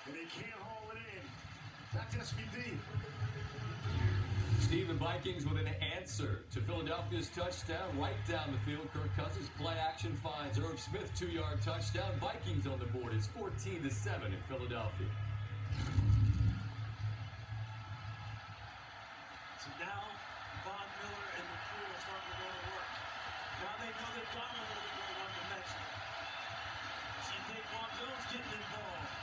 and they can't haul it in. That's SVD. Steve, the Vikings with an answer to Philadelphia's touchdown right down the field. Kirk Cousins play action finds Irv Smith, 2-yard touchdown. Vikings on the board. It's 14-7 in Philadelphia. So now Von Miller and the crew are starting to go to work. Now they know they've gone a little bit more one-dimensional. See Daquan Jones getting involved.